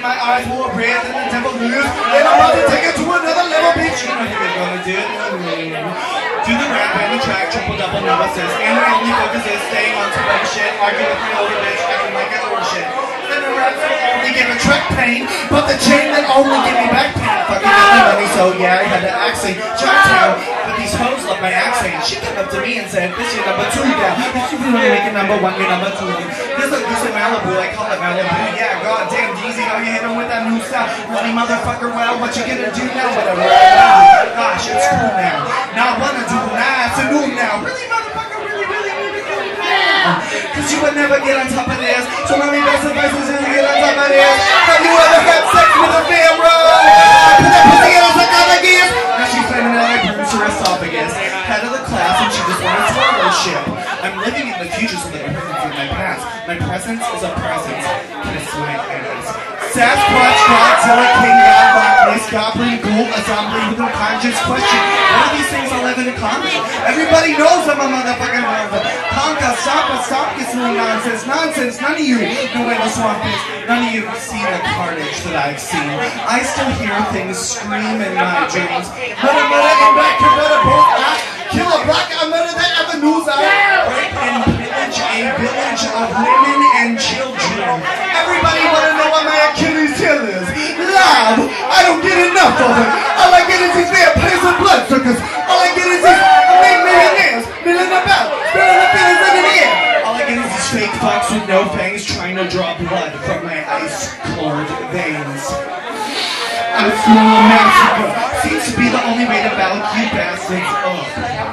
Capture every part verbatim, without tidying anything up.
my eyes full of red and the devil news. Then I'm about to take it to another level, bitch. You know what you're gonna do? Do the rap and the track, triple double no assist. And my only focus is staying on top of shit. Argue with my older bitch, acting like I owe shit. And the raps will only give a track pain, but the chain that only give me back pain. Fucking got the money, so yeah, I had to accent Chinatown. But these hoes love my accent. She came up to me and said, "This your number two now. If you really make it number one, you're number two." This is this is Malibu, I call it Malibu. Yeah, goddamn, Jeezy, how you hit him with that new stuff? Money motherfucker, well, what you gonna do now? Whatever. Gosh, it's cool now. Now I wanna do now. It's a new now. Really, motherfucker, really, really, really, really now. Cause you would never get on top of this. So my best advice is to get on top of this. Have you ever had sex with a pharaoh? Put that pussy in us like other gears. Now she's claiming that I bruised her esophagus. Head of the class and she just wanted to worship. I'm living in the future so that I presence in my past. My presence is a presence. Kiss my ass. Sasquatch, Godzilla, King God, Black Mist, Goblin, Ghoul, a zombie with no conscious question. What are these things all have in common? Everybody knows I'm a motherfucking motherfucker. Conka, stop it, stop this little nonsense, nonsense. None of you know where the swamp is. None of you have seen the carnage that I've seen. I still hear things scream in my dreams. Murder, murder, and back to murder, both I kill a black, I murder that avenues I break and pillage a village of women and children. Everybody wanna know what my Achilles heel is. Love, I don't get enough of it. All I get is these vampires and bloodsuckers. All I get is these big millionaires, milling about, spilling the feelings in the air. All I get is these fake fucks with no fangs trying to draw blood from my ice-cold veins. I'm slow massacre. Seems to be the only way to battle you bastards up.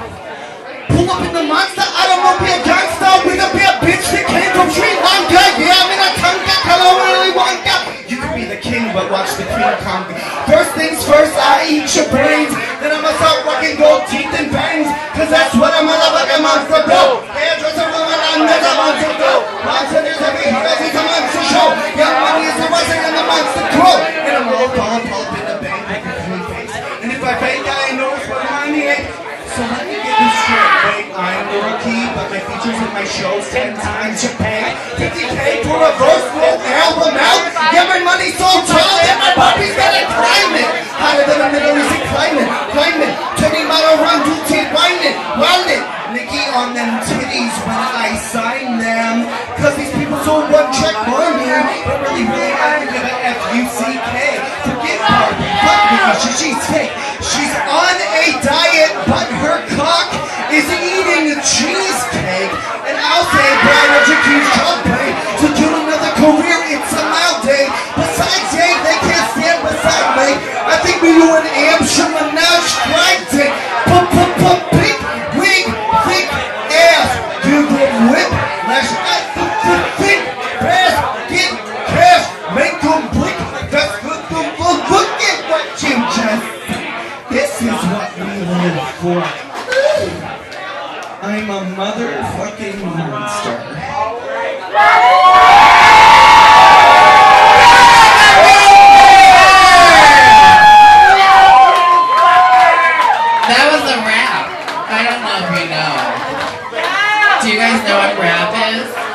Pull up in the monster, I don't know, be a gangster. We gonna be a bitch that came from Sri Lanka. Yeah, I'm in a Tonka, hello, Willy Wonka. You can be the king, but watch the queen conquer. First things first, I eat your brains. Then I'ma start rocking gold teeth and bangs. Cause that's what a motherfucking monster do. Hairdresser woman, I'm never monster do. Monster is every hero, he's a monster show. Young money is the rising and the monster grow. And I'm all falling, fall up in the bank like a clean face. And if I fake, I know it's what I need. So let me get this straight, wait, I'm the rookie, but my features in my shows ten times your pay. fifty K for a verse, full album out. Yeah, my money's so tall that my Bobby's gotta climb it. Hotter than a Middle Eastern climate, climate. Turning model run, do teeth, wind it, wind it. Nicky on them titties when I sign them. Cause these people so one check money. But really, really, I don't give a F U C K. Forget Barbie, fuck Nikki, she's fake. She's on a diet, but her cock is eating cheesecake. And I'll say, Brian, I drink huge chocolate. To do another career, it's a loud day. Besides, yeah, they can't stand beside me. I think we do an Amshire Menage strike day. Pump, pump, pump, big, wig, thick ass. You get whip, lash, ass, thick ass, get cash, make them blick. That's good, good, good, look at what you just. This is what we live for. I'm a motherfucking monster. That was a rap. I don't know if you know. Do you guys know what rap is?